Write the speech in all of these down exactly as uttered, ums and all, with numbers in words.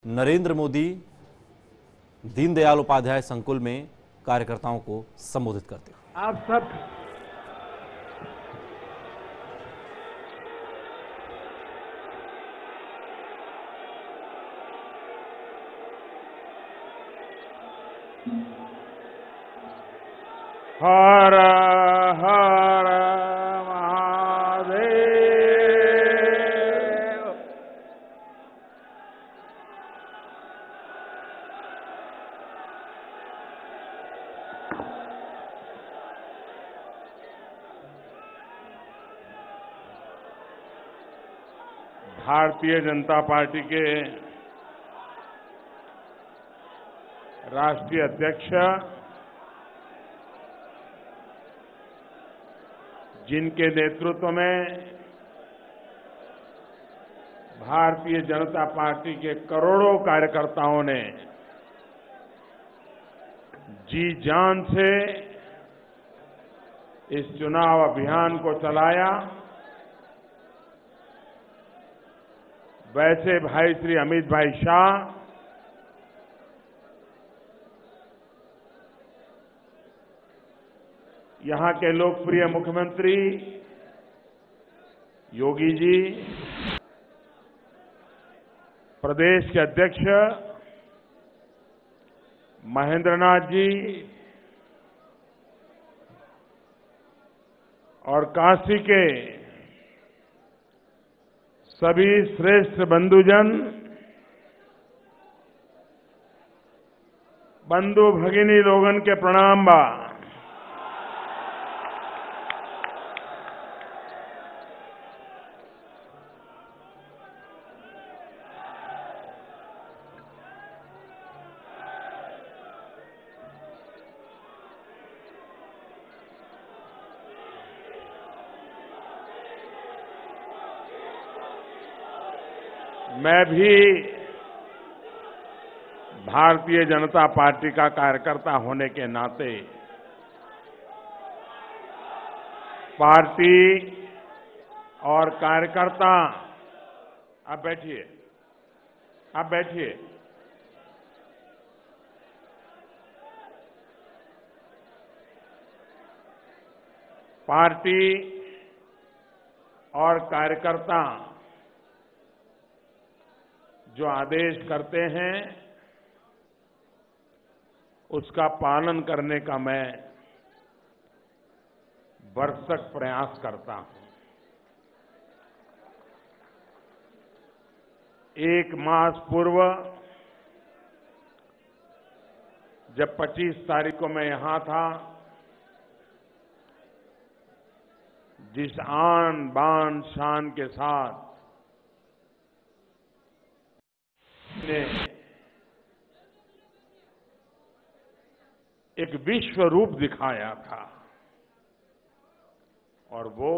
नरेंद्र मोदी दीनदयाल उपाध्याय संकुल में कार्यकर्ताओं को संबोधित करते हैं। आप सब हर हर महादेव। भारतीय जनता पार्टी के राष्ट्रीय अध्यक्ष जिनके नेतृत्व में भारतीय जनता पार्टी के करोड़ों कार्यकर्ताओं ने जी जान से इस चुनाव अभियान को चलाया, वैसे भाई श्री अमित भाई शाह यहां के लोकप्रिय मुख्यमंत्री योगी जी, प्रदेश के अध्यक्ष महेंद्र नाथ जी और काशी के सभी श्रेष्ठ बंधुजन, बंधु भगिनी लोगन के प्रणाम बा। मैं भी भारतीय जनता पार्टी का कार्यकर्ता होने के नाते पार्टी और कार्यकर्ता, आप बैठिए, आप बैठिए। पार्टी और कार्यकर्ता जो आदेश करते हैं उसका पालन करने का मैं भरसक प्रयास करता हूं। एक मास पूर्व जब पच्चीस तारीख को मैं यहां था, जिस आन बान शान के साथ ने एक विश्व रूप दिखाया था और वो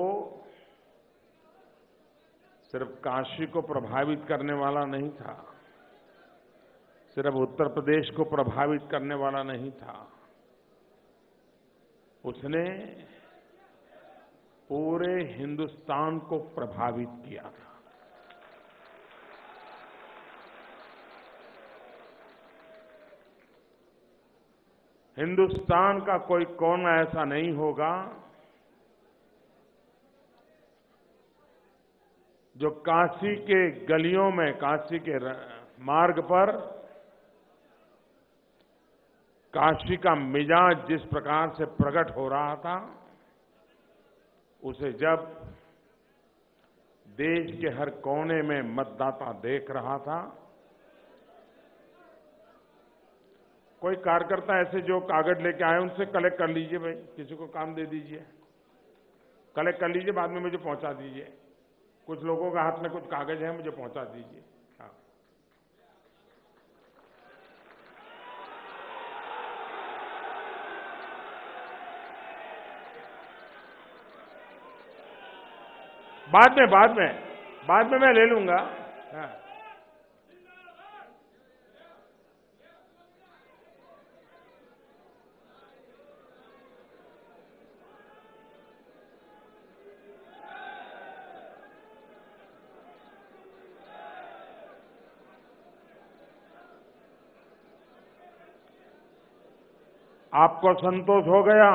सिर्फ काशी को प्रभावित करने वाला नहीं था, सिर्फ उत्तर प्रदेश को प्रभावित करने वाला नहीं था, उसने पूरे हिंदुस्तान को प्रभावित किया था। हिंदुस्तान का कोई कोना ऐसा नहीं होगा जो काशी के गलियों में, काशी के मार्ग पर काशी का मिजाज जिस प्रकार से प्रकट हो रहा था, उसे जब देश के हर कोने में मतदाता देख रहा था, कोई कार्यकर्ता ऐसे जो कागज लेके आए उनसे कलेक्ट कर लीजिए, भाई किसी को काम दे दीजिए, कलेक्ट कर लीजिए, बाद में मुझे पहुंचा दीजिए। कुछ लोगों के हाथ में कुछ कागज है, मुझे पहुंचा दीजिए। हाँ। बाद में बाद में बाद में मैं ले लूंगा। हाँ। आपको संतोष हो गया?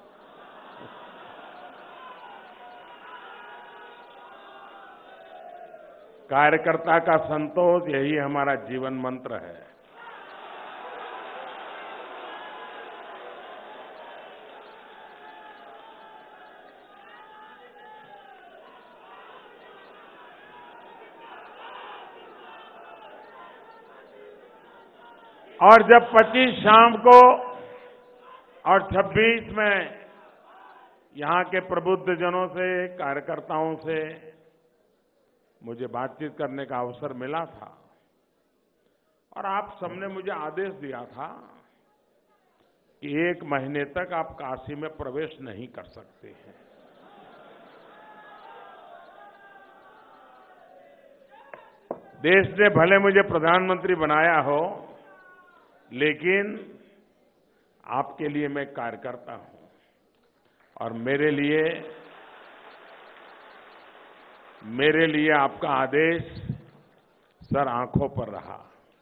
कार्यकर्ता का संतोष, यही हमारा जीवन मंत्र है। और जब पच्चीस शाम को और छब्बीस में यहां के प्रबुद्धजनों से, कार्यकर्ताओं से मुझे बातचीत करने का अवसर मिला था और आप सबने मुझे आदेश दिया था कि एक महीने तक आप काशी में प्रवेश नहीं कर सकते हैं। देश ने भले मुझे प्रधानमंत्री बनाया हो, लेकिन आपके लिए मैं कार्यकर्ता हूं और मेरे लिए मेरे लिए आपका आदेश सर आंखों पर रहा।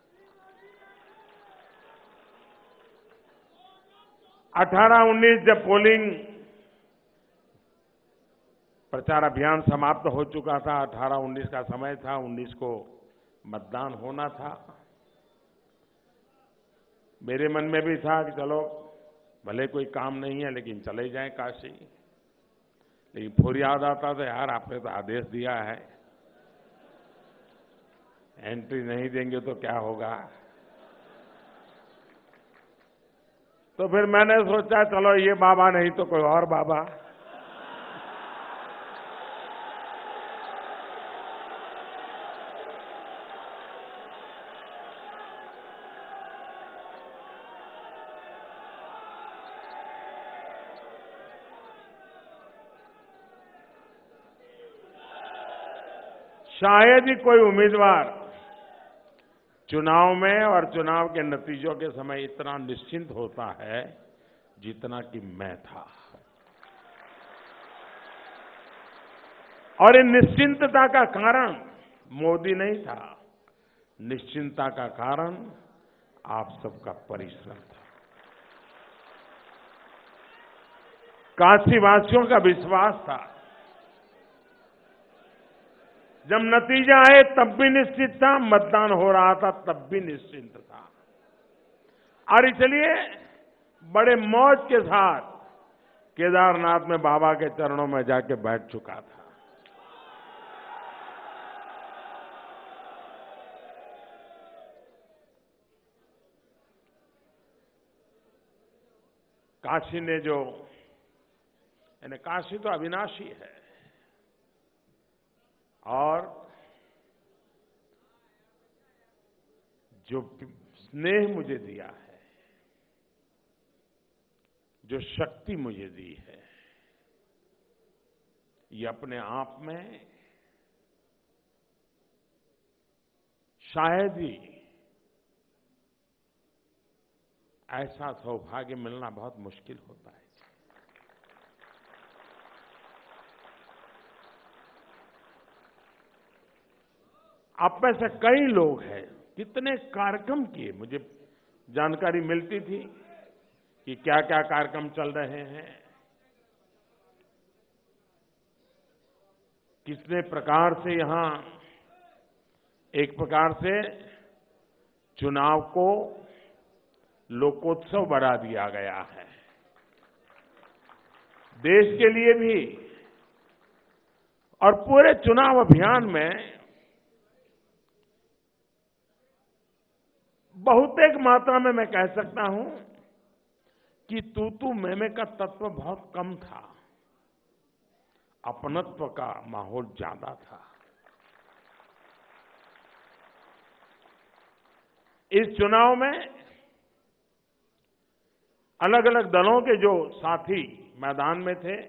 अठारह उन्नीस जब पोलिंग प्रचार अभियान समाप्त हो चुका था, अठारह उन्नीस का समय था, उन्नीस को मतदान होना था, मेरे मन में भी था कि चलो भले कोई काम नहीं है लेकिन चले जाएं काशी। लेकिन फिर याद आता था, यार आपने तो आदेश दिया है, एंट्री नहीं देंगे तो क्या होगा। तो फिर मैंने सोचा चलो ये बाबा नहीं तो कोई और बाबा। शायद ही कोई उम्मीदवार चुनाव में और चुनाव के नतीजों के समय इतना निश्चिंत होता है जितना कि मैं था। और इन निश्चिंतता का कारण मोदी नहीं था, निश्चिंतता का कारण आप सबका परिश्रम था, काशीवासियों का विश्वास था। जब नतीजा आए तब भी निश्चित था, मतदान हो रहा था तब भी निश्चिंत था। और इसलिए बड़े मौज के साथ केदारनाथ में बाबा के चरणों में जाके बैठ चुका था। काशी ने जो, यानी काशी तो अविनाशी है और जो स्नेह मुझे दिया है, जो शक्ति मुझे दी है, ये अपने आप में शायद ही ऐसा सौभाग्य मिलना बहुत मुश्किल होता है। आप में से कई लोग हैं, कितने कार्यक्रम किए, मुझे जानकारी मिलती थी कि क्या क्या कार्यक्रम चल रहे हैं, कितने प्रकार से यहां एक प्रकार से चुनाव को लोकोत्सव बढ़ा दिया गया है। देश के लिए भी और पूरे चुनाव अभियान में बहुतेक मात्रा में मैं कह सकता हूं कि तू तू मैं मैं का तत्व बहुत कम था, अपनत्व का माहौल ज्यादा था। इस चुनाव में अलग अलग दलों के जो साथी मैदान में थे,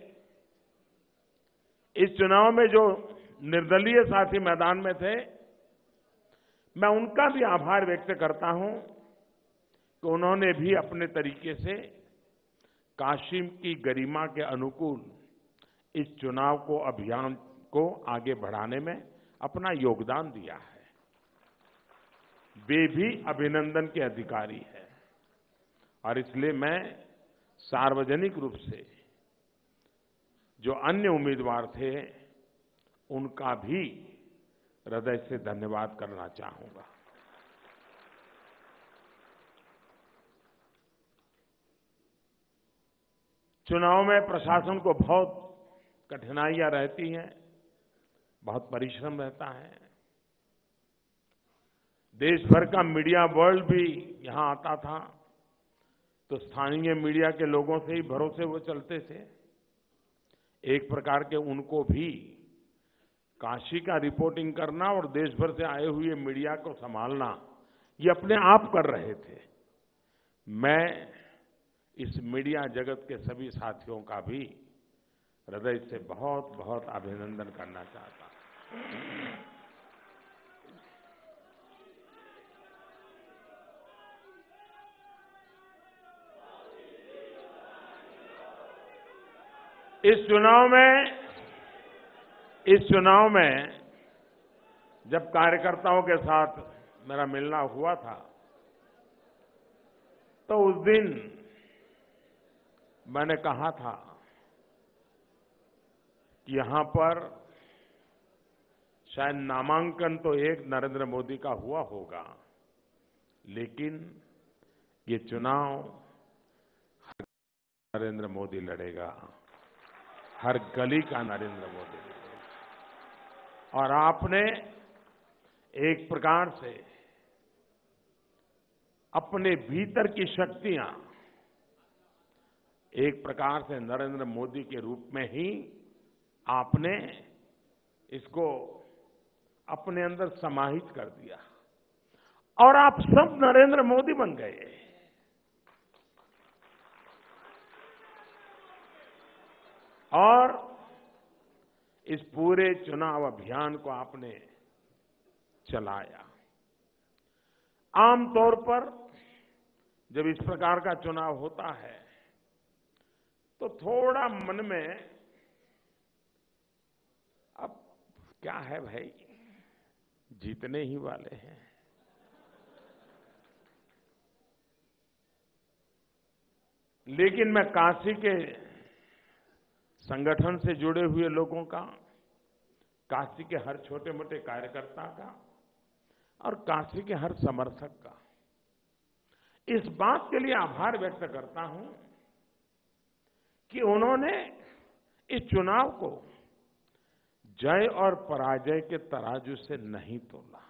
इस चुनाव में जो निर्दलीय साथी मैदान में थे, मैं उनका भी आभार व्यक्त करता हूं कि उन्होंने भी अपने तरीके से काशी की गरिमा के अनुकूल इस चुनाव को, अभियान को आगे बढ़ाने में अपना योगदान दिया है। वे भी अभिनंदन के अधिकारी हैं और इसलिए मैं सार्वजनिक रूप से जो अन्य उम्मीदवार थे उनका भी हृदय से धन्यवाद करना चाहूंगा। चुनाव में प्रशासन को बहुत कठिनाइयां रहती हैं, बहुत परिश्रम रहता है। देश भर का मीडिया वर्ल्ड भी यहां आता था तो स्थानीय मीडिया के लोगों से ही भरोसे वो चलते थे। एक प्रकार के उनको भी काशी का रिपोर्टिंग करना और देश भर से आए हुए मीडिया को संभालना ये अपने आप कर रहे थे। मैं इस मीडिया जगत के सभी साथियों का भी हृदय से बहुत बहुत अभिनंदन करना चाहता हूं। इस चुनाव में इस चुनाव में जब कार्यकर्ताओं के साथ मेरा मिलना हुआ था तो उस दिन मैंने कहा था कि यहां पर शायद नामांकन तो एक नरेंद्र मोदी का हुआ होगा, लेकिन ये चुनाव हर नरेंद्र मोदी लड़ेगा, हर गली का नरेंद्र मोदी लड़ेगा। और आपने एक प्रकार से अपने भीतर की शक्तियां एक प्रकार से नरेंद्र मोदी के रूप में ही आपने इसको अपने अंदर समाहित कर दिया और आप सब नरेंद्र मोदी बन गए। और इस पूरे चुनाव अभियान को आपने चलाया। आमतौर पर जब इस प्रकार का चुनाव होता है तो थोड़ा मन में अब क्या है भाई, जीतने ही वाले हैं। लेकिन मैं काशी के संगठन से जुड़े हुए लोगों का, काशी के हर छोटे मोटे कार्यकर्ता का और काशी के हर समर्थक का इस बात के लिए आभार व्यक्त करता हूं कि उन्होंने इस चुनाव को जय और पराजय के तराजू से नहीं तोला।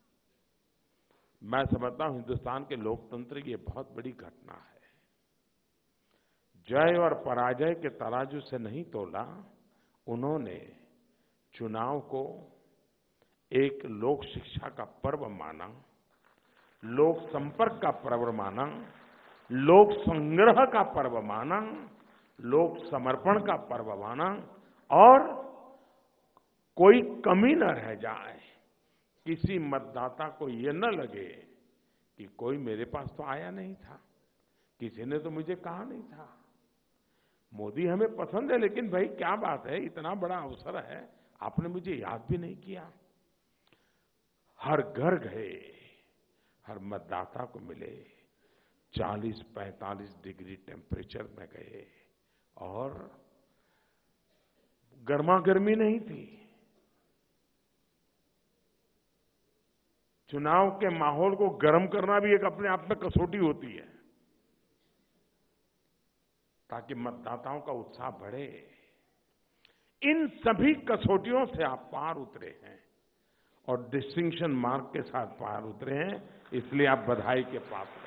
मैं समझता हूं हिंदुस्तान के लोकतंत्र की ये बहुत बड़ी घटना है। जय और पराजय के तराजू से नहीं तोला, उन्होंने चुनाव को एक लोक शिक्षा का पर्व माना, लोक संपर्क का पर्व माना, लोक संग्रह का पर्व माना, लोक समर्पण का पर्व माना और कोई कमी न रह जाए, किसी मतदाता को ये न लगे कि कोई मेरे पास तो आया नहीं था, किसी ने तो मुझे कहा नहीं था। मोदी हमें पसंद है, लेकिन भाई क्या बात है, इतना बड़ा अवसर है, आपने मुझे याद भी नहीं किया। हर घर गए, हर मतदाता को मिले, चालीस पैंतालीस डिग्री टेम्परेचर में गए और गर्मा गर्मी नहीं थी। चुनाव के माहौल को गर्म करना भी एक अपने आप में कसौटी होती है ताकि मतदाताओं का उत्साह बढ़े। इन सभी कसौटियों से आप पार उतरे हैं और डिस्टिंक्शन मार्क के साथ पार उतरे हैं, इसलिए आप बधाई के पात्र हैं।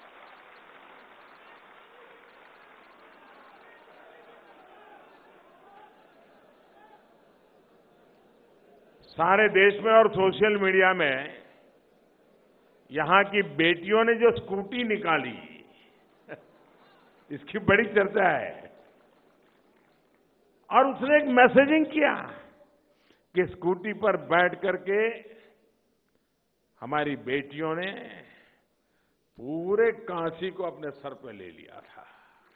सारे देश में और सोशल मीडिया में यहां की बेटियों ने जो स्कूटी निकाली, इसकी बड़ी चर्चा है। और उसने एक मैसेजिंग किया कि स्कूटी पर बैठ करके हमारी बेटियों ने पूरे काशी को अपने सर पे ले लिया था।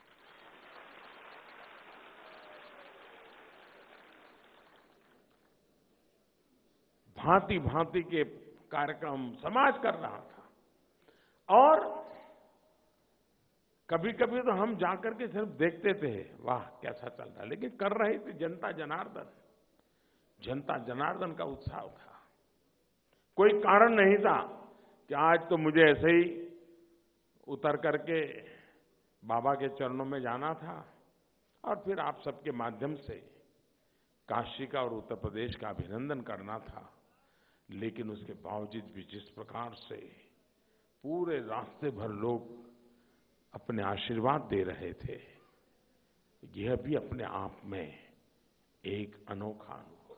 भांति भांति के कार्यक्रम समाज कर रहा था और कभी कभी तो हम जाकर के सिर्फ देखते थे, वाह कैसा चल रहा है, लेकिन कर रही थी जनता जनार्दन। जनता जनार्दन का उत्साह था। कोई कारण नहीं था कि आज तो मुझे ऐसे ही उतर करके बाबा के चरणों में जाना था और फिर आप सबके माध्यम से काशी का और उत्तर प्रदेश का अभिनंदन करना था। लेकिन उसके बावजूद भी जिस प्रकार से पूरे रास्ते भर लोग अपने आशीर्वाद दे रहे थे, यह भी अपने आप में एक अनोखा अनुभव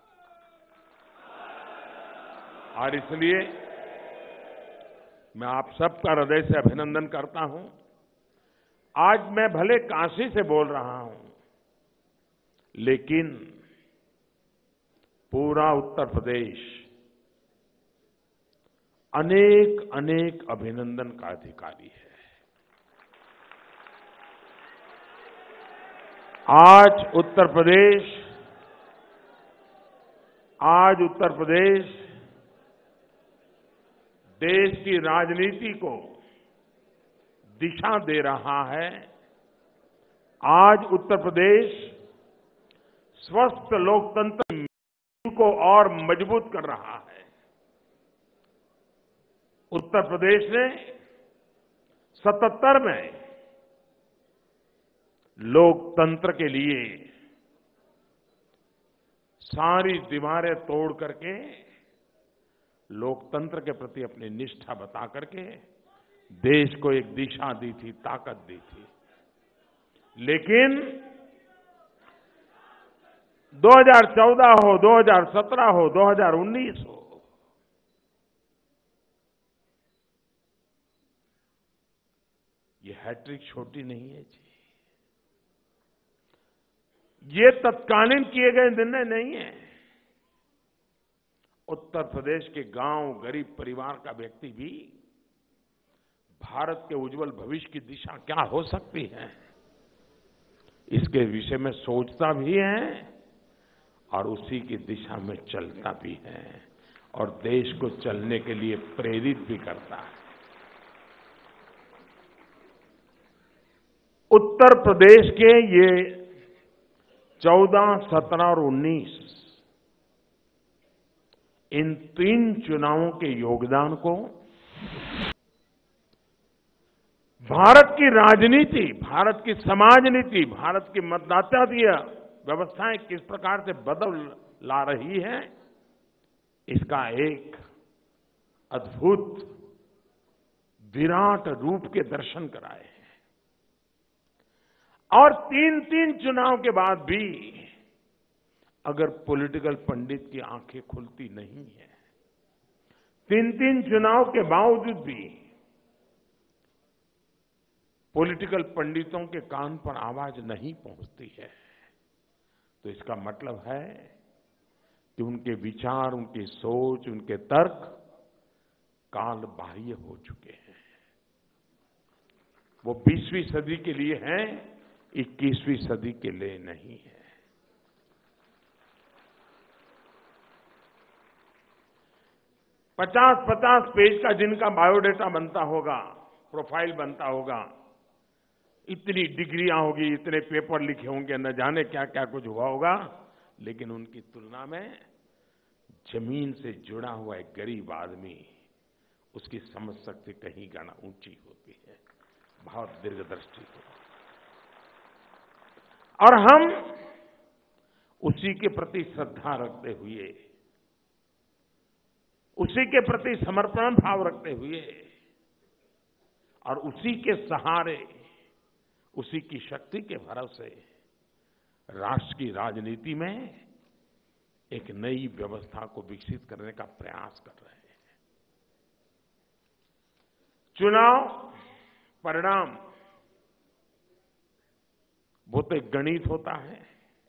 था। और इसलिए मैं आप सबका हृदय से अभिनंदन करता हूं। आज मैं भले काशी से बोल रहा हूं, लेकिन पूरा उत्तर प्रदेश अनेक अनेक अभिनंदन का अधिकारी है। आज उत्तर प्रदेश आज उत्तर प्रदेश देश की राजनीति को दिशा दे रहा है। आज उत्तर प्रदेश स्वस्थ लोकतंत्र को और मजबूत कर रहा है। उत्तर प्रदेश ने सतहत्तर में लोकतंत्र के लिए सारी दीवारें तोड़ करके लोकतंत्र के प्रति अपनी निष्ठा बता करके देश को एक दिशा दी थी, ताकत दी थी। लेकिन दो हज़ार चौदह हो, दो हज़ार सत्रह हो, दो हज़ार उन्नीस हो, ये हैट्रिक छोटी नहीं है जी। ये तत्कालीन किए गए निर्णय नहीं है। उत्तर प्रदेश के गांव, गरीब परिवार का व्यक्ति भी भारत के उज्जवल भविष्य की दिशा क्या हो सकती है, इसके विषय में सोचता भी है और उसी की दिशा में चलता भी है और देश को चलने के लिए प्रेरित भी करता है। उत्तर प्रदेश के ये चौदह, सत्रह और उन्नीस इन तीन चुनावों के योगदान को भारत की राजनीति, भारत की समाज नीति, भारत की मतदाताकीय व्यवस्थाएं किस प्रकार से बदल ला रही है, इसका एक अद्भुत विराट रूप के दर्शन कराए हैं। और तीन तीन चुनाव के बाद भी अगर पॉलिटिकल पंडित की आंखें खुलती नहीं है, तीन तीन चुनाव के बावजूद भी पॉलिटिकल पंडितों के कान पर आवाज नहीं पहुंचती है, तो इसका मतलब है कि उनके विचार, उनकी सोच, उनके तर्क काल बाह्य हो चुके हैं। वो बीसवीं सदी के लिए हैं, इक्कीसवीं सदी के लिए नहीं है। पचास पचास पेज का जिनका बायोडेटा बनता होगा, प्रोफाइल बनता होगा, इतनी डिग्रियां होगी, इतने पेपर लिखे होंगे, न जाने क्या क्या कुछ हुआ होगा, लेकिन उनकी तुलना में जमीन से जुड़ा हुआ एक गरीब आदमी, उसकी समझ शक्ति कहीं गाना ऊंची होती है, बहुत दीर्घदृष्टि होती है। और हम उसी के प्रति श्रद्धा रखते हुए, उसी के प्रति समर्पण भाव रखते हुए और उसी के सहारे, उसी की शक्ति के भरोसे राष्ट्र की राजनीति में एक नई व्यवस्था को विकसित करने का प्रयास कर रहे हैं। चुनाव परिणाम वो तो एक गणित होता है।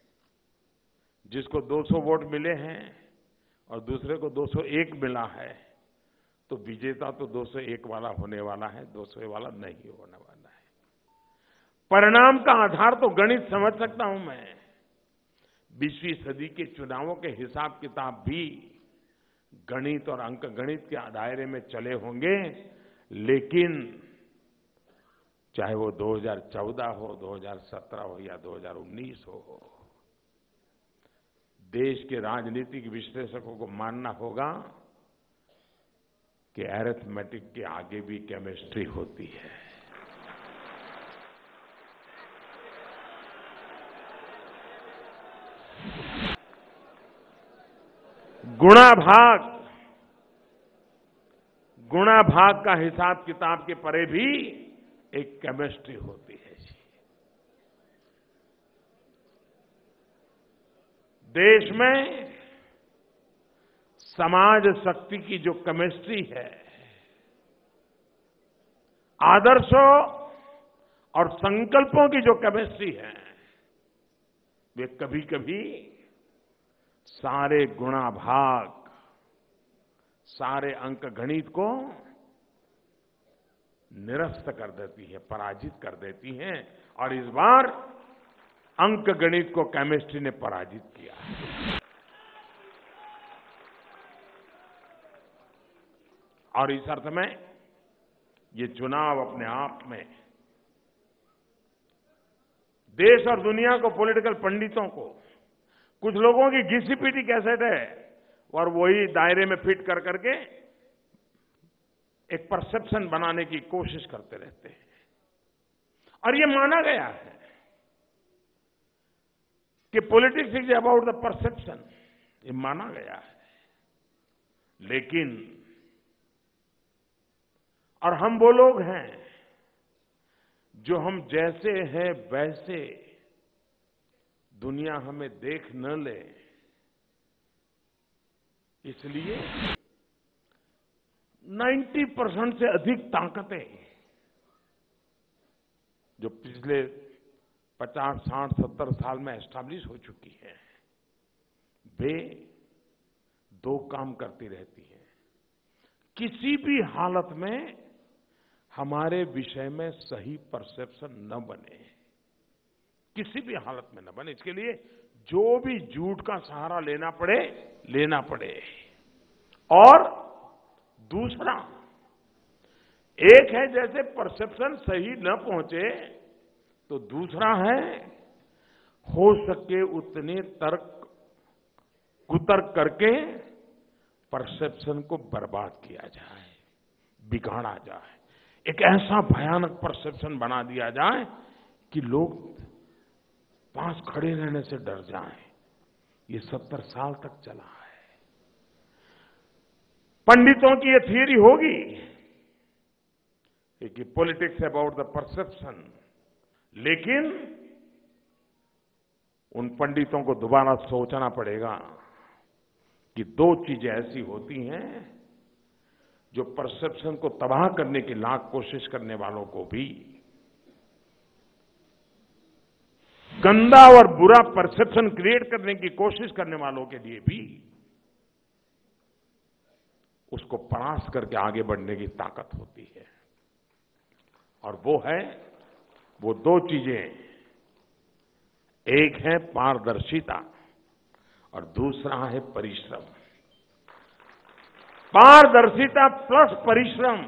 जिसको दो सौ वोट मिले हैं और दूसरे को दो सौ एक मिला है, तो विजेता तो दो सौ एक वाला होने वाला है, दो सौ वाला नहीं होने वाला है। परिणाम का आधार तो गणित समझ सकता हूं मैं। बीसवीं सदी के चुनावों के हिसाब किताब भी गणित और अंक गणित के दायरे में चले होंगे, लेकिन चाहे वो दो हज़ार चौदह हो, दो हज़ार सत्रह हो या दो हज़ार उन्नीस हो। देश के राजनीतिक विश्लेषकों को मानना होगा कि अरिथमेटिक के आगे भी केमिस्ट्री होती है। गुणा भाग गुणा भाग का हिसाब किताब के परे भी एक केमिस्ट्री होती है जी। देश में समाज शक्ति की जो केमिस्ट्री है, आदर्शों और संकल्पों की जो केमिस्ट्री है, वे कभी कभी सारे गुणा भाग, सारे अंक गणित को निरस्त कर देती है, पराजित कर देती हैं। और इस बार अंक गणित को केमिस्ट्री ने पराजित किया है। और इस अर्थ में ये चुनाव अपने आप में देश और दुनिया को, पॉलिटिकल पंडितों को, कुछ लोगों की घिसी पीटी कैसेट है और वही दायरे में फिट कर करके एक परसेप्शन बनाने की कोशिश करते रहते हैं। और ये माना गया है कि politics is about the perception, ये माना गया है। लेकिन और हम वो लोग हैं जो हम जैसे हैं वैसे दुनिया हमें देख न ले, इसलिए नब्बे परसेंट से अधिक ताकतें जो पिछले पचास, साठ, सत्तर साल में एस्टैब्लिश हो चुकी हैं, वे दो काम करती रहती हैं। किसी भी हालत में हमारे विषय में सही परसेप्शन न बने, किसी भी हालत में न बने, इसके लिए जो भी झूठ का सहारा लेना पड़े लेना पड़े। और दूसरा, एक है जैसे परसेप्शन सही न पहुंचे, तो दूसरा है हो सके उतने तर्क कुतर्क करके परसेप्शन को बर्बाद किया जाए, बिगाड़ा जाए, एक ऐसा भयानक परसेप्शन बना दिया जाए कि लोग पास खड़े रहने से डर जाएं। ये सत्तर साल तक चला है। पंडितों की ये थियरी होगी कि पॉलिटिक्स अबाउट द परसेप्शन, लेकिन उन पंडितों को दोबारा सोचना पड़ेगा कि दो चीजें ऐसी होती हैं जो परसेप्शन को तबाह करने की लाख कोशिश करने वालों को भी, गंदा और बुरा परसेप्शन क्रिएट करने की कोशिश करने वालों के लिए भी उसको परास्त करके आगे बढ़ने की ताकत होती है। और वो है, वो दो चीजें, एक है पारदर्शिता और दूसरा है परिश्रम। पारदर्शिता प्लस परिश्रम,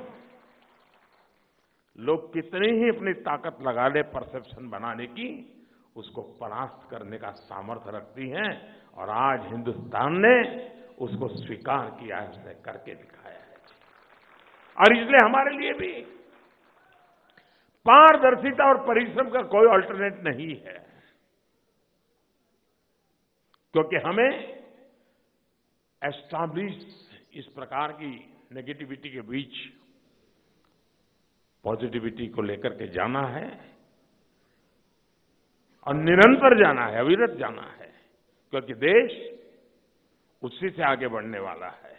लोग कितनी ही अपनी ताकत लगा ले परसेप्शन बनाने की, उसको परास्त करने का सामर्थ्य रखती हैं। और आज हिंदुस्तान ने उसको स्वीकार किया है, उसने करके दिखाया है। और इसलिए हमारे लिए भी पारदर्शिता और परिश्रम का कोई अल्टरनेट नहीं है, क्योंकि हमें एस्टैब्लिश इस प्रकार की नेगेटिविटी के बीच पॉजिटिविटी को लेकर के जाना है और निरंतर जाना है, अविरत जाना है, क्योंकि देश उसी से आगे बढ़ने वाला है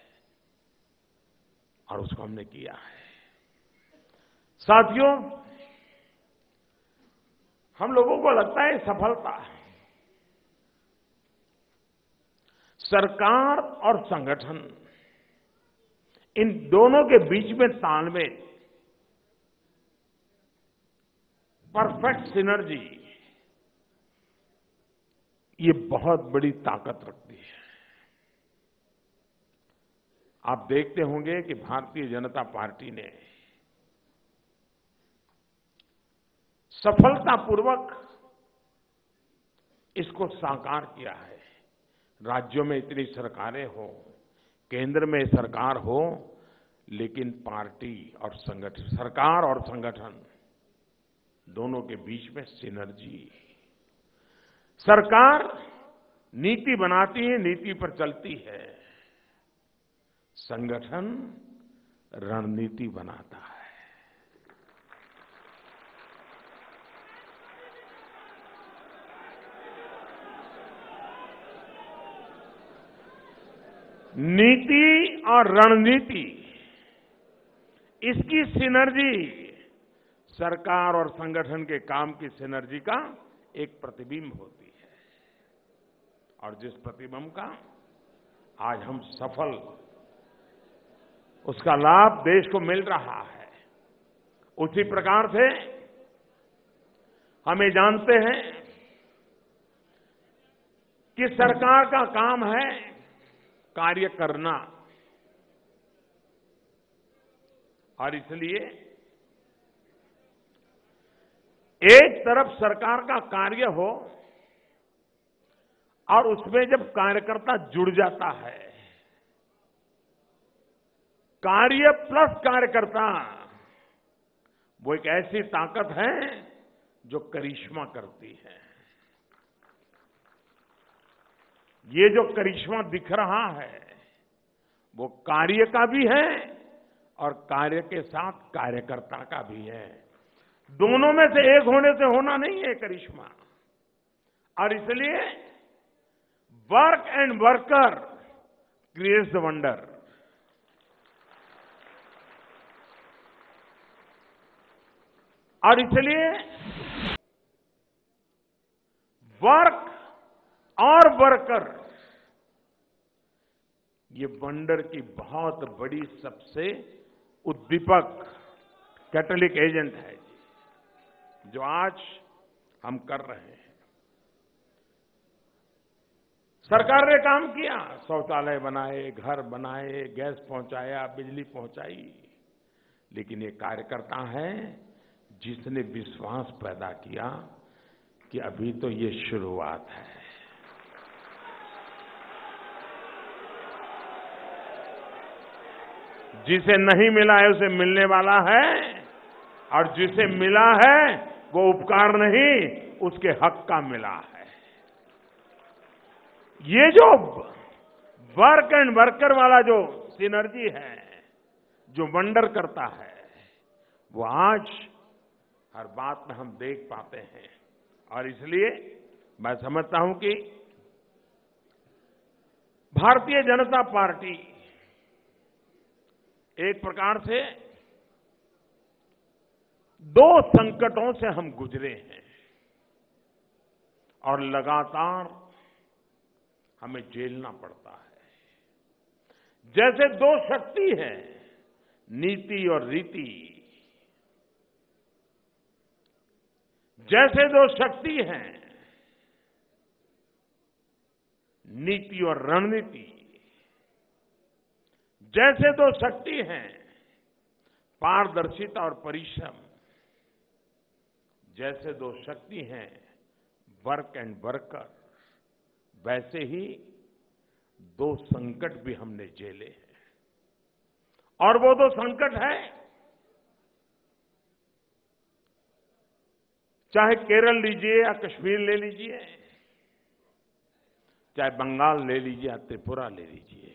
और उसको हमने किया है। साथियों, हम लोगों को लगता है सफलता सरकार और संगठन, इन दोनों के बीच में तालमेल, परफेक्ट सिनर्जी, ये बहुत बड़ी ताकत रखती है। आप देखते होंगे कि भारतीय जनता पार्टी ने सफलतापूर्वक इसको साकार किया है। राज्यों में इतनी सरकारें हो, केंद्र में सरकार हो, लेकिन पार्टी और संगठन, सरकार और संगठन दोनों के बीच में सिनर्जी। सरकार नीति बनाती है, नीति पर चलती है, संगठन रणनीति बनाता है। नीति और रणनीति, इसकी सिनर्जी सरकार और संगठन के काम की सिनर्जी का एक प्रतिबिंब होती है। और जिस प्रतिबिंब का आज हम सफल, उसका लाभ देश को मिल रहा है। उसी प्रकार से हम ये जानते हैं कि सरकार का काम है कार्य करना, और इसलिए एक तरफ सरकार का कार्य हो और उसमें जब कार्यकर्ता जुड़ जाता है, कार्य प्लस कार्यकर्ता, वो एक ऐसी ताकत है जो करिश्मा करती है। ये जो करिश्मा दिख रहा है वो कार्य का भी है और कार्य के साथ कार्यकर्ता का भी है। दोनों में से एक होने से होना नहीं है करिश्मा। और इसलिए work and worker creates the wonder. और इसलिए वर्क और वर्कर, ये वंडर की बहुत बड़ी सबसे उद्दीपक कैटलिक एजेंट है जो आज हम कर रहे हैं। सरकार ने काम किया, शौचालय बनाए, घर बनाए, गैस पहुंचाया, बिजली पहुंचाई, लेकिन ये कार्यकर्ता है जिसने विश्वास पैदा किया कि अभी तो ये शुरुआत है। जिसे नहीं मिला है उसे मिलने वाला है, और जिसे मिला है वो उपकार नहीं, उसके हक का मिला है। ये जो वर्क एंड वर्कर वाला जो सिनर्जी है, जो वंडर करता है, वो आज हर बात में हम देख पाते हैं। और इसलिए मैं समझता हूं कि भारतीय जनता पार्टी एक प्रकार से दो संकटों से हम गुजरे हैं और लगातार हमें झेलना पड़ता है। जैसे दो शक्ति है, नीति और रीति, जैसे दो शक्ति हैं, नीति और रणनीति, जैसे दो शक्ति हैं, पारदर्शिता और परिश्रम, जैसे दो शक्ति हैं, वर्क एंड वर्कर, वैसे ही दो संकट भी हमने झेले हैं। और वो दो संकट है, चाहे केरल लीजिए या कश्मीर ले लीजिए, चाहे बंगाल ले लीजिए या त्रिपुरा ले लीजिए।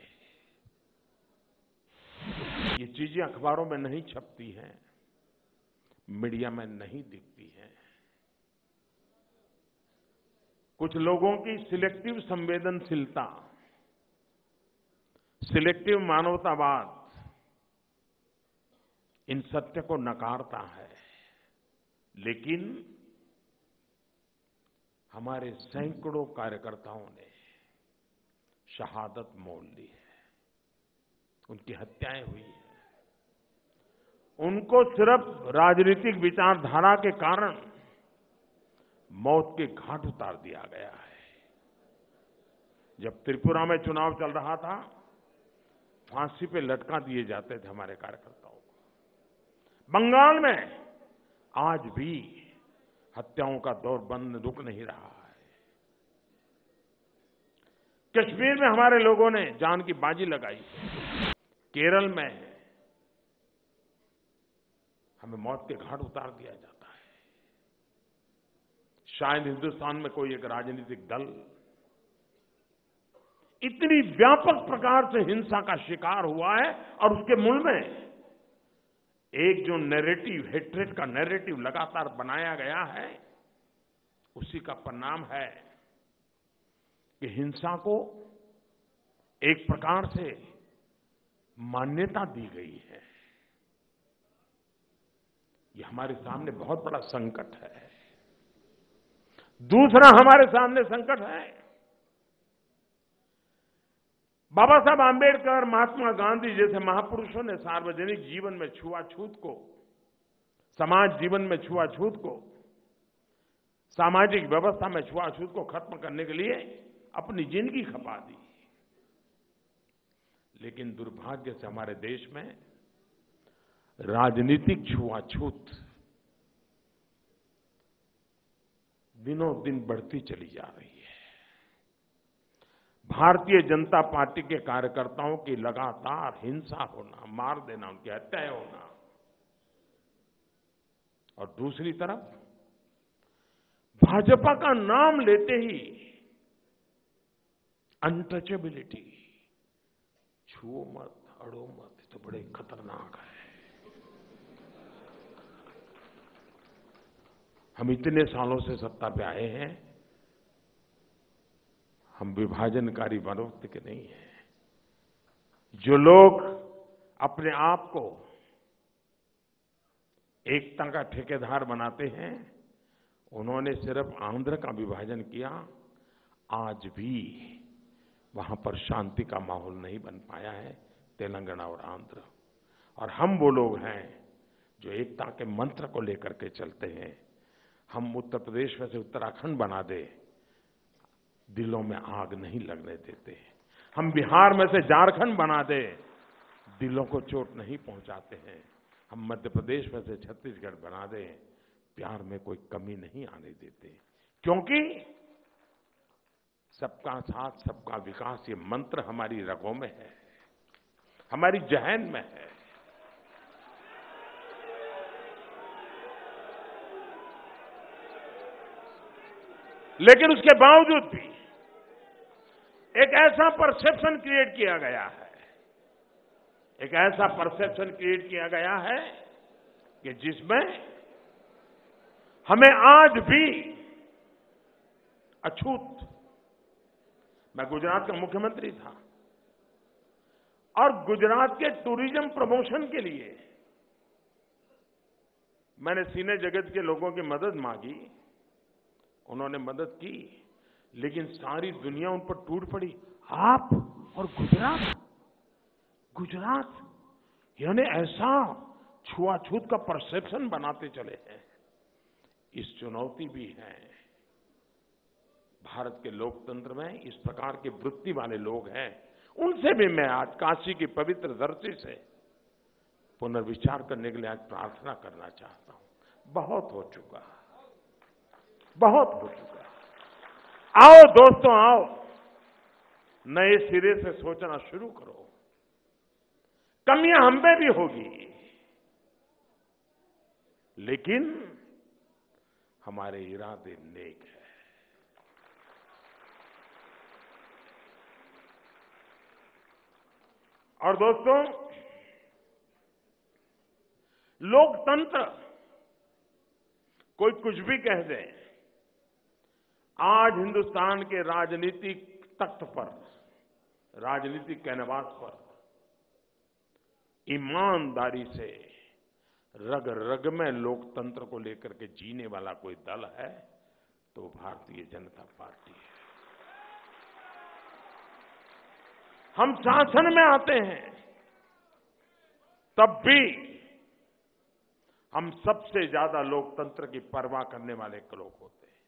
ये चीजें अखबारों में नहीं छपती हैं, मीडिया में नहीं दिखती हैं। कुछ लोगों की सिलेक्टिव संवेदनशीलता, सिलेक्टिव मानवतावाद इन सत्य को नकारता है, लेकिन हमारे सैकड़ों कार्यकर्ताओं ने शहादत मोल ली है, उनकी हत्याएं हुई हैं। उनको सिर्फ राजनीतिक विचारधारा के कारण मौत के घाट उतार दिया गया है। जब त्रिपुरा में चुनाव चल रहा था, फांसी पे लटका दिए जाते थे हमारे कार्यकर्ताओं को। बंगाल में आज भी हत्याओं का दौर बंद रुक नहीं रहा है। कश्मीर में हमारे लोगों ने जान की बाजी लगाई। केरल में हमें मौत के घाट उतार दिया जाता है। शायद हिंदुस्तान में कोई एक राजनीतिक दल इतनी व्यापक प्रकार से हिंसा का शिकार हुआ है और उसके मूल में एक जो नैरेटिव, हेट्रेड का नैरेटिव लगातार बनाया गया है, उसी का परिणाम है कि हिंसा को एक प्रकार से मान्यता दी गई है। ये हमारे सामने बहुत बड़ा संकट है। दूसरा हमारे सामने संकट है, बाबा साहब आंबेडकर, महात्मा गांधी जैसे महापुरुषों ने सार्वजनिक जीवन में छुआछूत को, समाज जीवन में छुआछूत को, सामाजिक व्यवस्था में छुआछूत को खत्म करने के लिए अपनी जिंदगी खपा दी। लेकिन दुर्भाग्य से हमारे देश में राजनीतिक छुआछूत दिनों दिन बढ़ती चली जा रही है। भारतीय जनता पार्टी के कार्यकर्ताओं की लगातार हिंसा होना, मार देना, उनकी हत्याएं होना, और दूसरी तरफ भाजपा का नाम लेते ही अनटचेबिलिटी, छुओ मत, अड़ो मत, तो बड़े खतरनाक है। हम इतने सालों से सत्ता पे आए हैं, हम विभाजनकारी मनोवृत्ति के नहीं हैं। जो लोग अपने आप को एकता का ठेकेदार बनाते हैं, उन्होंने सिर्फ आंध्र का विभाजन किया, आज भी वहां पर शांति का माहौल नहीं बन पाया है, तेलंगाना और आंध्र। और हम वो लोग हैं जो एकता के मंत्र को लेकर के चलते हैं। हम उत्तर प्रदेश में से उत्तराखंड बना दे, दिलों में आग नहीं लगने देते। हम बिहार में से झारखंड बना दे, दिलों को चोट नहीं पहुंचाते हैं। हम मध्य प्रदेश में से छत्तीसगढ़ बना दे, प्यार में कोई कमी नहीं आने देते। क्योंकि सबका साथ, सबका विकास, ये मंत्र हमारी रगों में है, हमारी जहन में है। लेकिन उसके बावजूद भी एक ऐसा परसेप्शन क्रिएट किया गया है, एक ऐसा परसेप्शन क्रिएट किया गया है कि जिसमें हमें आज भी अछूत, मैं गुजरात का मुख्यमंत्री था और गुजरात के टूरिज्म प्रमोशन के लिए मैंने सिने जगत के लोगों की मदद मांगी, उन्होंने मदद की, लेकिन सारी दुनिया उन पर टूट पड़ी। आप और गुजरात, गुजरात यानी ऐसा छुआछूत का परसेप्शन बनाते चले हैं। इस चुनौती भी है। भारत के लोकतंत्र में इस प्रकार के वृत्ति वाले लोग हैं, उनसे भी मैं आज काशी की पवित्र धरती से पुनर्विचार करने के लिए आज प्रार्थना करना चाहता हूं। बहुत हो चुका, बहुत हो चुका। आओ दोस्तों, आओ, नए सिरे से सोचना शुरू करो। कमियां हम में भी होगी, लेकिन हमारे इरादे नेक है। और दोस्तों, लोकतंत्र कोई कुछ भी कह दे, आज हिंदुस्तान के राजनीतिक तख्त पर, राजनीतिक कैनवास पर ईमानदारी से रग रग में लोकतंत्र को लेकर के जीने वाला कोई दल है तो भारतीय जनता पार्टी है। हम शासन में आते हैं तब भी हम सबसे ज्यादा लोकतंत्र की परवाह करने वाले लोग होते हैं।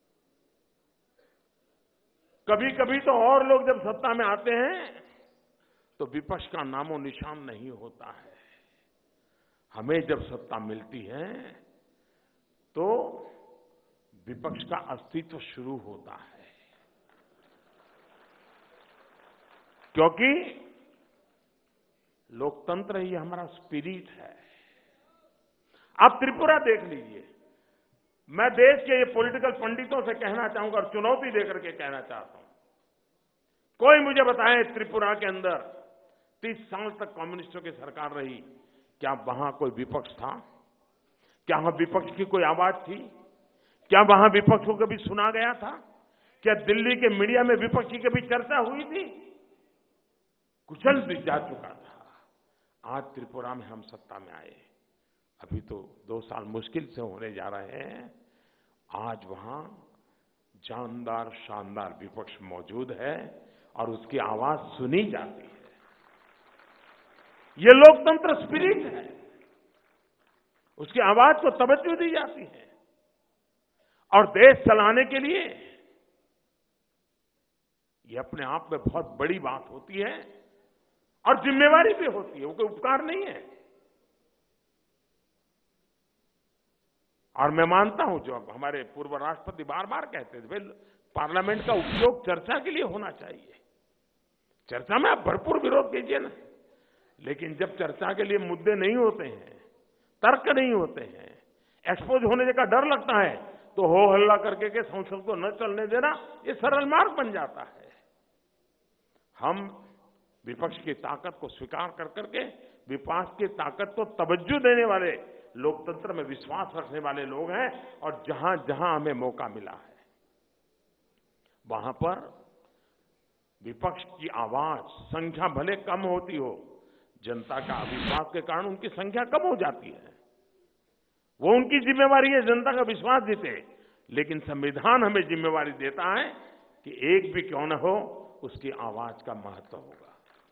कभी कभी तो और लोग जब सत्ता में आते हैं तो विपक्ष का नामो निशान नहीं होता है। हमें जब सत्ता मिलती है तो विपक्ष का अस्तित्व शुरू होता है। क्योंकि लोकतंत्र ही हमारा स्पिरिट है। आप त्रिपुरा देख लीजिए। मैं देश के ये पॉलिटिकल पंडितों से कहना चाहूंगा और चुनौती देकर के कहना चाहता हूं, कोई मुझे बताए त्रिपुरा के अंदर तीस साल तक कम्युनिस्टों की सरकार रही, क्या वहां कोई विपक्ष था? क्या वहां विपक्ष की कोई आवाज थी? क्या वहां विपक्ष को कभी सुना गया था? क्या दिल्ली के मीडिया में विपक्ष की कभी चर्चा हुई थी? कुचल भी जा चुका था। आज त्रिपुरा में हम सत्ता में आए, अभी तो दो साल मुश्किल से होने जा रहे हैं। आज वहां जानदार शानदार विपक्ष मौजूद है और उसकी आवाज सुनी जाती है। ये लोकतंत्र स्पिरिट है, उसकी आवाज को तवज्जो दी जाती है। और देश चलाने के लिए ये अपने आप में बहुत बड़ी बात होती है और जिम्मेवारी भी होती है, वो कोई उपकार नहीं है। और मैं मानता हूं, जो हमारे पूर्व राष्ट्रपति बार बार कहते थे, पार्लियामेंट का उपयोग चर्चा के लिए होना चाहिए। चर्चा में आप भरपूर विरोध कीजिए ना, लेकिन जब चर्चा के लिए मुद्दे नहीं होते हैं, तर्क नहीं होते हैं, एक्सपोज होने का डर लगता है, तो हो हल्ला करके के संसद को न चलने देना, ये सरल मार्ग बन जाता है। हम विपक्ष की ताकत को स्वीकार कर करके विपक्ष की ताकत को तवज्जो देने वाले, लोकतंत्र में विश्वास रखने वाले लोग हैं। और जहां जहां हमें मौका मिला है, वहां पर विपक्ष की आवाज, संख्या भले कम होती हो, जनता का अविश्वास के कारण उनकी संख्या कम हो जाती है। वो उनकी जिम्मेवारी है जनता का विश्वास जीते, लेकिन संविधान हमें जिम्मेवारी देता है कि एक भी क्यों न हो, उसकी आवाज का महत्व होगा।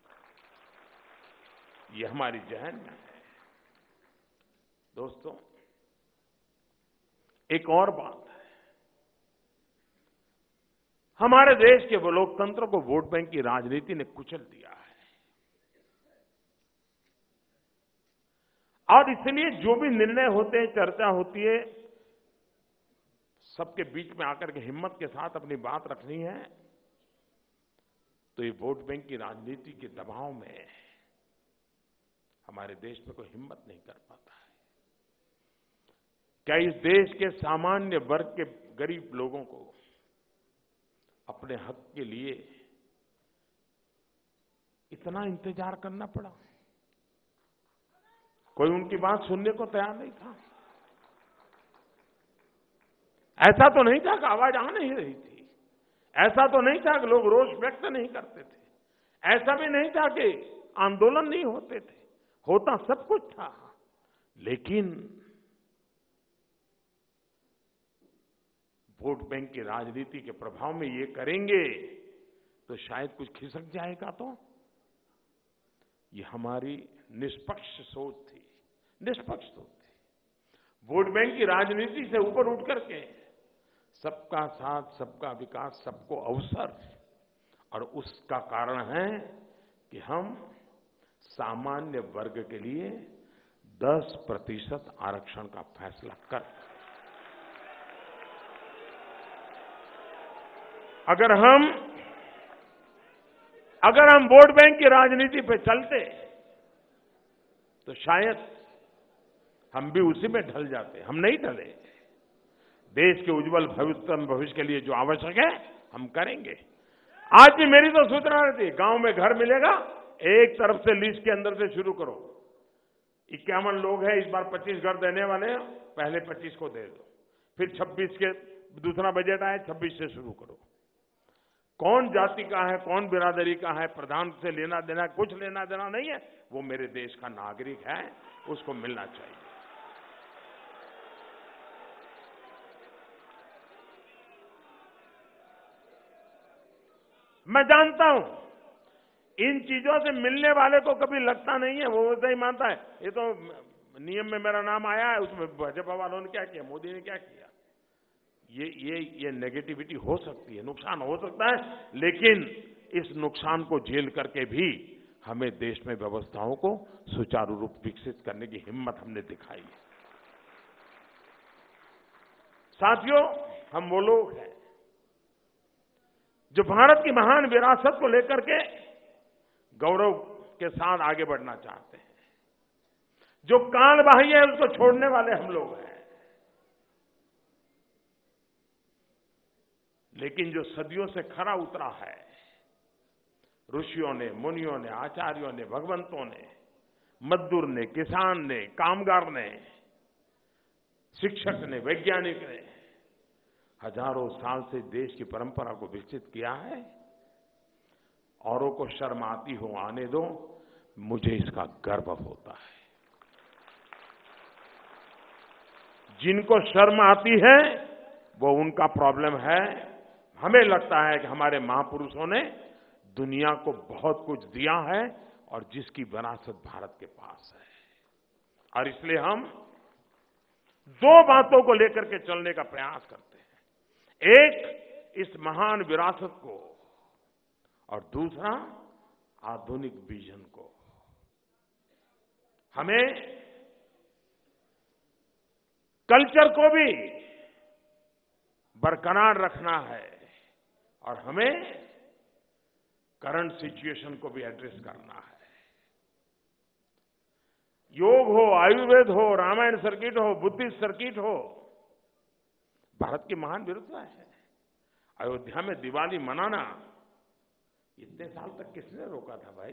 ये हमारी जहन में है। दोस्तों, एक और बात है, हमारे देश के वो लोकतंत्र को वोट बैंक की राजनीति ने कुचल दिया है। और इसलिए जो भी निर्णय होते हैं, चर्चा होती है, सबके बीच में आकर के हिम्मत के साथ अपनी बात रखनी है, तो ये वोट बैंक की राजनीति के दबाव में हमारे देश में कोई हिम्मत नहीं कर पाता है। क्या इस देश के सामान्य वर्ग के गरीब लोगों को अपने हक के लिए इतना इंतजार करना पड़ा? कोई उनकी बात सुनने को तैयार नहीं था। ऐसा तो नहीं था कि आवाज आ नहीं रही थी, ऐसा तो नहीं था कि लोग रोष व्यक्त नहीं करते थे, ऐसा भी नहीं था कि आंदोलन नहीं होते थे, होता सब कुछ था। लेकिन वोट बैंक की राजनीति के प्रभाव में ये करेंगे तो शायद कुछ खिसक जाएगा। तो ये हमारी निष्पक्ष सोच थी, निष्पक्ष सोच थी। वोट बैंक की राजनीति से ऊपर उठ करके सबका साथ, सबका विकास, सबको अवसर, और उसका कारण है कि हम सामान्य वर्ग के लिए दस प्रतिशत आरक्षण का फैसला कर, अगर हम अगर हम वोट बैंक की राजनीति पे चलते तो शायद हम भी उसी में ढल जाते। हम नहीं ढले। देश के उज्जवल भविष्य भविष्य के लिए जो आवश्यक है हम करेंगे। आज भी मेरी तो सूचना रहती, गांव में घर मिलेगा, एक तरफ से लिस्ट के अंदर से शुरू करो। इक्यावन लोग हैं, इस बार पच्चीस घर देने वाले हैं, पहले पच्चीस को दे दो, फिर छब्बीस के दूसरा बजट आए, छब्बीस से शुरू करो। कौन जाति का है, कौन बिरादरी का है, प्रधान से लेना देना, कुछ लेना देना नहीं है। वो मेरे देश का नागरिक है, उसको मिलना चाहिए। मैं जानता हूं इन चीजों से मिलने वाले को कभी लगता नहीं है, वो वैसे ही मानता है ये तो नियम में मेरा नाम आया है, उसमें भाजपा वालों ने क्या किया, मोदी ने क्या किया। ये ये ये नेगेटिविटी हो सकती है, नुकसान हो सकता है, लेकिन इस नुकसान को झेल करके भी हमें देश में व्यवस्थाओं को सुचारू रूप विकसित करने की हिम्मत हमने दिखाई है। साथियों, हम वो लोग हैं जो भारत की महान विरासत को लेकर के गौरव के साथ आगे बढ़ना चाहते हैं। जो कालबाह्य है उसको छोड़ने वाले हम लोग हैं। लेकिन जो सदियों से खरा उतरा है, ऋषियों ने, मुनियों ने, आचार्यों ने, भगवंतों ने, मजदूर ने, किसान ने, कामगार ने, शिक्षक ने, वैज्ञानिक ने हजारों साल से देश की परंपरा को विकसित किया है। औरों को शर्म आती हो आने दो, मुझे इसका गर्व होता है। जिनको शर्म आती है वो उनका प्रॉब्लम है। हमें लगता है कि हमारे महापुरुषों ने दुनिया को बहुत कुछ दिया है और जिसकी विरासत भारत के पास है, और इसलिए हम दो बातों को लेकर के चलने का प्रयास करते हैं। एक, इस महान विरासत को, और दूसरा, आधुनिक विजन को। हमें कल्चर को भी बरकरार रखना है और हमें करंट सिचुएशन को भी एड्रेस करना है। योग हो, आयुर्वेद हो, रामायण सर्किट हो, बुद्धिस्ट सर्किट हो, भारत की महान विरासत है। अयोध्या में दिवाली मनाना इतने साल तक किसने रोका था भाई?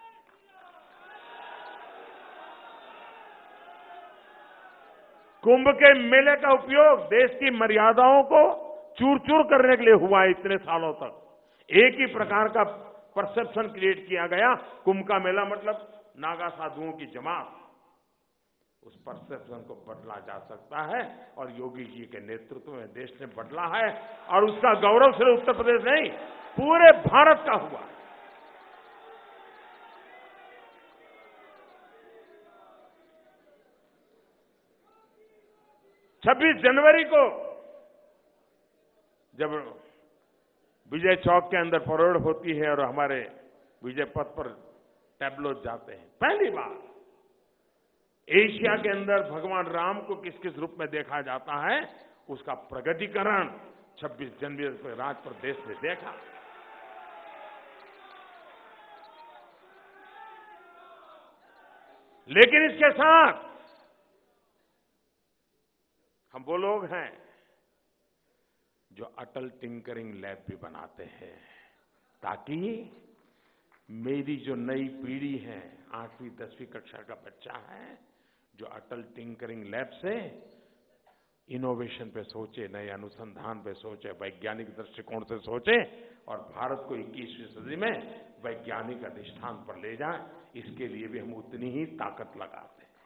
कुंभ के मेले का उपयोग देश की मर्यादाओं को चूर चूर करने के लिए हुआ इतने सालों तक। एक ही प्रकार का परसेप्शन क्रिएट किया गया, कुंभ का मेला मतलब नागा साधुओं की जमात। उस परसेप्शन को बदला जा सकता है और योगी जी के नेतृत्व में देश ने बदला है, और उसका गौरव सिर्फ उत्तर प्रदेश नहीं, पूरे भारत का हुआ। छब्बीस जनवरी को जब विजय चौक के अंदर परेड होती है और हमारे विजय पथ पर टैब्लो जाते हैं, पहली बार एशिया के अंदर भगवान राम को किस किस रूप में देखा जाता है, उसका प्रगटीकरण छब्बीस जनवरी को राज प्रदेश ने देखा। लेकिन इसके साथ हम वो लोग हैं जो अटल टिंकरिंग लैब भी बनाते हैं, ताकि मेरी जो नई पीढ़ी है, आठवीं दसवीं कक्षा का बच्चा है, जो अटल टिंकरिंग लैब से इनोवेशन पे सोचे, नए अनुसंधान पे सोचे, वैज्ञानिक दृष्टिकोण से सोचे और भारत को इक्कीसवीं सदी में वैज्ञानिक अधिष्ठान पर ले जाए, इसके लिए भी हम उतनी ही ताकत लगाते हैं।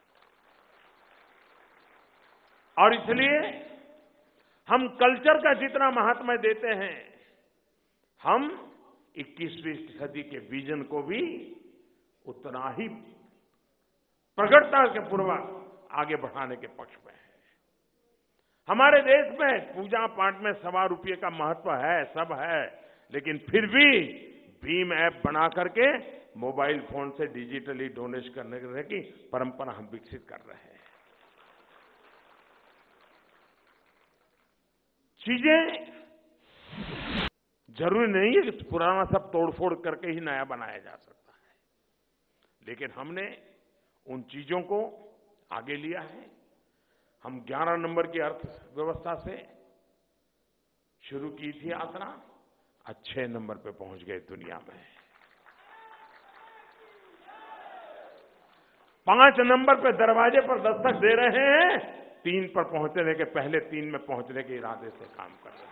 और इसलिए हम कल्चर का जितना महात्म्य देते हैं, हम इक्कीसवीं सदी के विजन को भी उतना ही प्रगटता के पूर्वक आगे बढ़ाने के पक्ष में है। हमारे देश में पूजा पाठ में सवा रुपये का महत्व है, सब है, लेकिन फिर भी भीम ऐप बना करके मोबाइल फोन से डिजिटली डोनेट करने की परंपरा हम विकसित कर रहे हैं। चीजें जरूरी नहीं है कि पुराना सब तोड़फोड़ करके ही नया बनाया जा सकता है, लेकिन हमने उन चीजों को आगे लिया है। हम ग्यारह नंबर की अर्थव्यवस्था से शुरू की थी यात्रा, आज छह नंबर पे पहुंच गए दुनिया में। पांच नंबर पे दरवाजे पर दस्तक दे रहे हैं, तीन पर पहुंचने के पहले तीन में पहुंचने के इरादे से काम कर रहे हैं।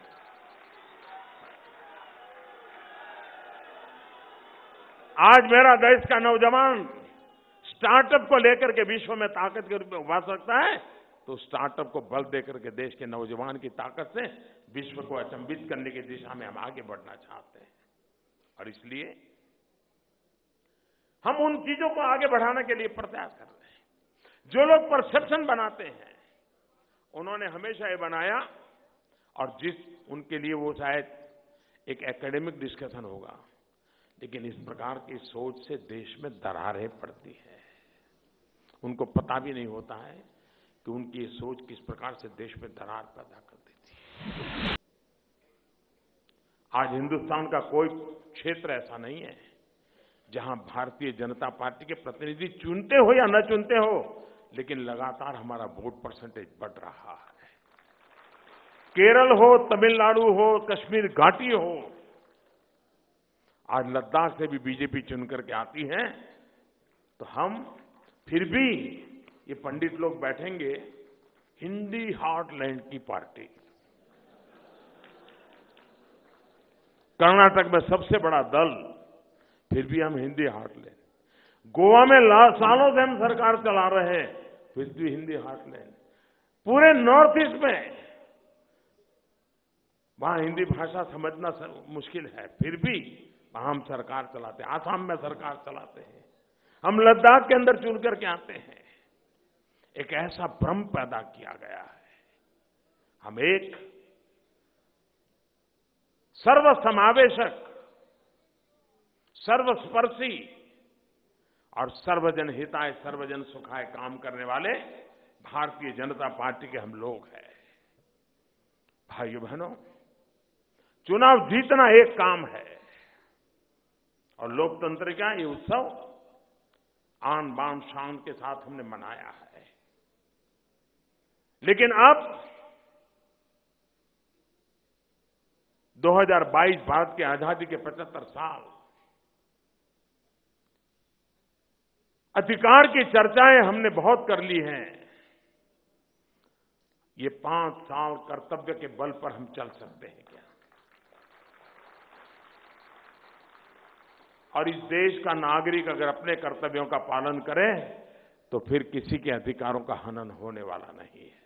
आज मेरा देश का नौजवान स्टार्टअप को लेकर के विश्व में ताकत के रूप में उभर सकता है, तो स्टार्टअप को बल देकर के देश के नौजवान की ताकत से विश्व को अचंभित करने की दिशा में हम आगे बढ़ना चाहते हैं। और इसलिए हम उन चीजों को आगे बढ़ाने के लिए प्रयास कर रहे हैं। जो लोग परसेप्शन बनाते हैं, उन्होंने हमेशा ये बनाया, और जिस उनके लिए वो शायद एक एकेडमिक डिस्कशन होगा, लेकिन इस प्रकार की सोच से देश में दरारें पड़ती है। उनको पता भी नहीं होता है कि उनकी ये सोच किस प्रकार से देश में दरार पैदा कर देती है। आज हिंदुस्तान का कोई क्षेत्र ऐसा नहीं है जहां भारतीय जनता पार्टी के प्रतिनिधि चुनते हो या न चुनते हो, लेकिन लगातार हमारा वोट परसेंटेज बढ़ रहा है। केरल हो, तमिलनाडु हो, कश्मीर घाटी हो, आज लद्दाख से भी बीजेपी चुन करके आती है, तो हम फिर भी ये पंडित लोग बैठेंगे, हिंदी हार्टलैंड की पार्टी, कर्नाटक में सबसे बड़ा दल, फिर भी हम हिंदी हार्टलैंड, गोवा में सालों से हम सरकार चला रहे हैं, फिर भी हिंदी हार्टलैंड, पूरे नॉर्थ ईस्ट में वहां हिंदी भाषा समझना मुश्किल है, फिर भी वहां हम सरकार चलाते हैं, आसाम में सरकार चलाते हैं, हम लद्दाख के अंदर चुन करके आते हैं। एक ऐसा भ्रम पैदा किया गया है। हम एक सर्वसमावेशक, सर्वस्पर्शी और सर्वजन हिताय सर्वजन सुखाय काम करने वाले भारतीय जनता पार्टी के हम लोग हैं। भाइयों बहनों, चुनाव जीतना एक काम है और लोकतंत्र का ये उत्सव आन बान शान के साथ हमने मनाया है, लेकिन अब दो हज़ार बाईस भारत की आजादी के पचहत्तर साल, अधिकार की चर्चाएं हमने बहुत कर ली हैं। ये पांच साल कर्तव्य के बल पर हम चल सकते हैं क्या? और इस देश का नागरिक अगर अपने कर्तव्यों का पालन करे तो फिर किसी के अधिकारों का हनन होने वाला नहीं है।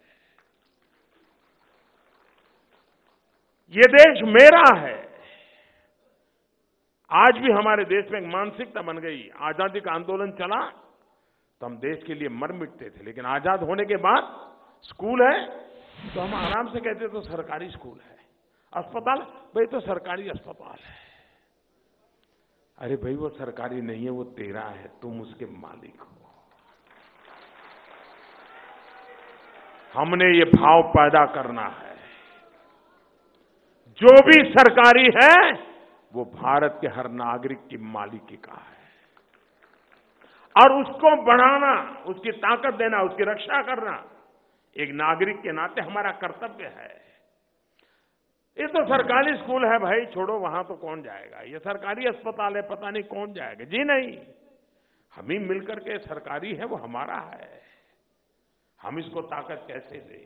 ये देश मेरा है। आज भी हमारे देश में एक मानसिकता बन गई, आजादी का आंदोलन चला तो हम देश के लिए मर मिटते थे, लेकिन आजाद होने के बाद स्कूल है तो हम आराम से कहते तो सरकारी स्कूल है, अस्पताल भाई तो सरकारी अस्पताल है। अरे भाई वो सरकारी नहीं है, वो तेरा है, तुम उसके मालिक हो। हमने ये भाव पैदा करना है, जो भी सरकारी है वो भारत के हर नागरिक की मालिकी का है, और उसको बढ़ाना, उसकी ताकत देना, उसकी रक्षा करना एक नागरिक के नाते हमारा कर्तव्य है। ये तो सरकारी स्कूल है भाई, छोड़ो वहां तो कौन जाएगा, ये सरकारी अस्पताल है, पता नहीं कौन जाएगा। जी नहीं, हम ही मिलकर के सरकारी है वो हमारा है, हम इसको ताकत कैसे दें?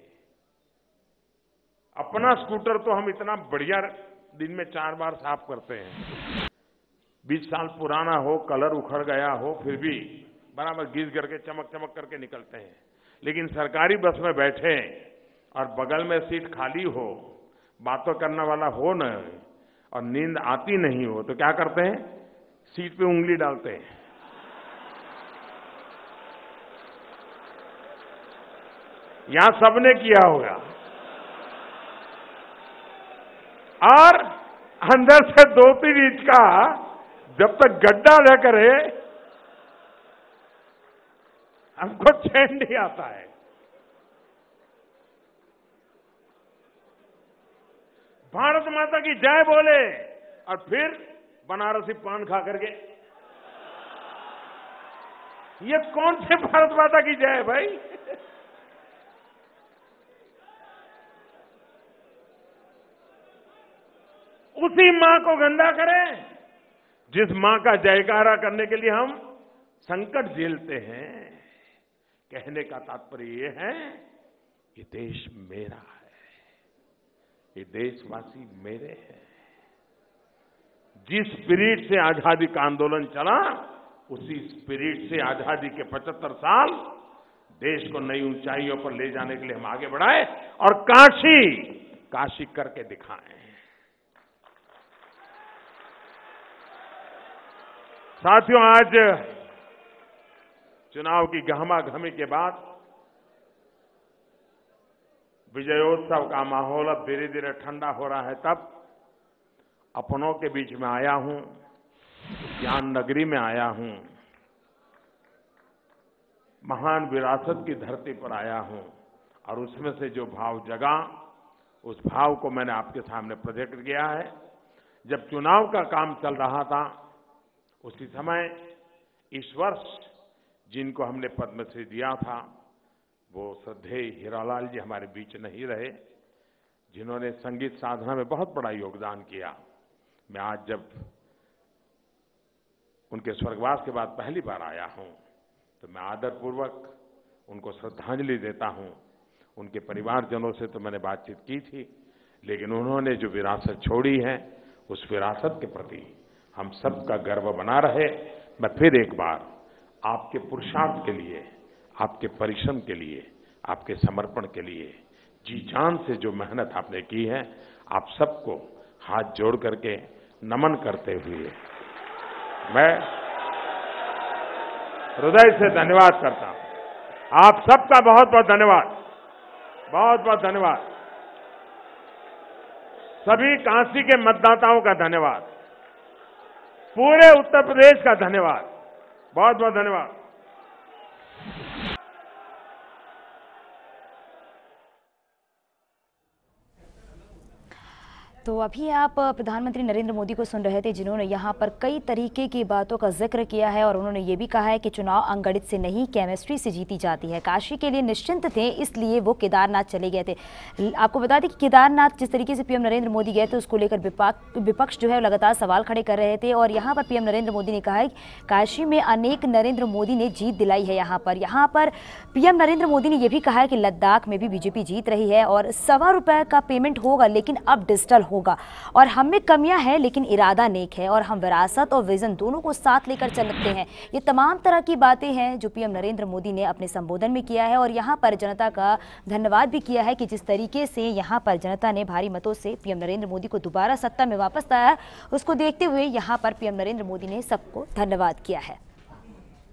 अपना स्कूटर तो हम इतना बढ़िया दिन में चार बार साफ करते हैं, बीस साल पुराना हो, कलर उखड़ गया हो, फिर भी बराबर घिस करके चमक चमक करके निकलते हैं। लेकिन सरकारी बस में बैठे और बगल में सीट खाली हो, बातों करने वाला हो न, और नींद आती नहीं हो, तो क्या करते हैं? सीट पे उंगली डालते हैं। यहां सबने किया होगा। और अंदर से दो तीन इंच का जब तक गड्ढा न करे हमको चैन नहीं आता है। भारत माता की जय बोले और फिर बनारसी पान खा करके, ये कौन से भारत माता की जय है भाई? उसी मां को गंदा करें जिस मां का जयकारा करने के लिए हम संकट झेलते हैं। कहने का तात्पर्य ये है, ये देश मेरा है, ये देशवासी मेरे हैं। जिस स्पिरिट से आजादी का आंदोलन चला, उसी स्पिरिट से आजादी के पचहत्तर साल देश को नई ऊंचाइयों पर ले जाने के लिए हम आगे बढ़ाए और काशी काशी करके दिखाएं। साथियों, आज चुनाव की गहमा-गहमी के बाद विजयोत्सव का माहौल अब धीरे धीरे ठंडा हो रहा है, तब अपनों के बीच में आया हूं, ज्ञान नगरी में आया हूं, महान विरासत की धरती पर आया हूं, और उसमें से जो भाव जगा, उस भाव को मैंने आपके सामने प्रोजेक्ट किया है। जब चुनाव का काम चल रहा था उसी समय इस वर्ष जिनको हमने पद्मश्री दिया था वो श्रद्धेय हीरालाल जी हमारे बीच नहीं रहे, जिन्होंने संगीत साधना में बहुत बड़ा योगदान किया। मैं आज जब उनके स्वर्गवास के बाद पहली बार आया हूं तो मैं आदरपूर्वक उनको श्रद्धांजलि देता हूं। उनके परिवारजनों से तो मैंने बातचीत की थी, लेकिन उन्होंने जो विरासत छोड़ी है उस विरासत के प्रति हम सबका गर्व बना रहे। मैं फिर एक बार आपके पुरुषार्थ के लिए, आपके परिश्रम के लिए, आपके समर्पण के लिए, जी जान से जो मेहनत आपने की है, आप सबको हाथ जोड़ करके नमन करते हुए मैं हृदय से धन्यवाद करता हूं। आप सबका बहुत बहुत धन्यवाद, बहुत बहुत धन्यवाद। सभी काशी के मतदाताओं का धन्यवाद, पूरे उत्तर प्रदेश का धन्यवाद, बहुत बहुत धन्यवाद। तो अभी आप प्रधानमंत्री नरेंद्र मोदी को सुन रहे थे, जिन्होंने यहाँ पर कई तरीके की बातों का जिक्र किया है और उन्होंने ये भी कहा है कि चुनाव अंगणित से नहीं केमिस्ट्री से जीती जाती है। काशी के लिए निश्चिंत थे, इसलिए वो केदारनाथ चले गए थे। आपको बता दें कि केदारनाथ जिस तरीके से पीएम नरेंद्र मोदी गए थे उसको लेकर विपक्ष जो है लगातार सवाल खड़े कर रहे थे और यहाँ पर पीएम नरेंद्र मोदी ने कहा है काशी में अनेक नरेंद्र मोदी ने जीत दिलाई है। यहाँ पर यहाँ पर पीएम नरेंद्र मोदी ने यह भी कहा है कि लद्दाख में भी बीजेपी जीत रही है और सवा रुपए का पेमेंट होगा लेकिन अब डिजिटल होगा और हम में कमियां हैं लेकिन इरादा नेक है और हम विरासत और विजन दोनों को साथ लेकर चलते हैं। ये तमाम तरह की बातें हैं जो पीएम नरेंद्र मोदी ने अपने संबोधन में किया है और यहां पर जनता का धन्यवाद भी किया है कि जिस तरीके से यहां पर जनता ने भारी मतों से पीएम नरेंद्र मोदी को दोबारा सत्ता में वापस लाया, उसको देखते हुए यहां पर पीएम नरेंद्र मोदी ने सबको धन्यवाद किया है।